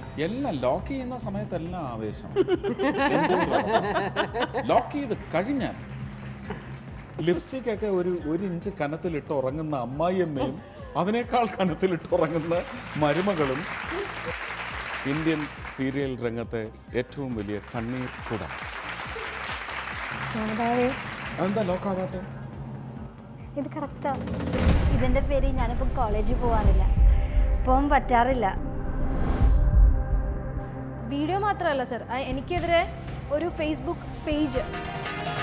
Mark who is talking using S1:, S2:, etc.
S1: എല്ലാം ലോക്ക് ചെയ്യുന്ന സമയത്തെല്ലാം ആവേശം. ലോക്ക് ചെയ്ത് കഴിഞ്ഞാൽ ലിപ്സ്റ്റിക് ഒക്കെ ഒരു ഇഞ്ച് കനത്തിലിട്ട് ഉറങ്ങുന്ന അമ്മായിയമ്മയും അതിനേക്കാൾ കനത്തിലിട്ട് ഉറങ്ങുന്ന മരുമകളും ഇന്ത്യൻ സീരിയൽ രംഗത്തെ ഏറ്റവും വലിയ കണ്ണീർ കൂട. എന്താ ലോക്കാവാത്തെ?
S2: ഇത് കറക്റ്റാ. ഇതിൻ്റെ പേര് ഞാനിപ്പോൾ കോളേജിൽ പോകാറില്ല, പോകാൻ പറ്റാറില്ല.
S3: വീഡിയോ മാത്രമല്ല സർ, എനിക്കെതിരെ ഒരു ഫേസ്ബുക്ക് പേജ്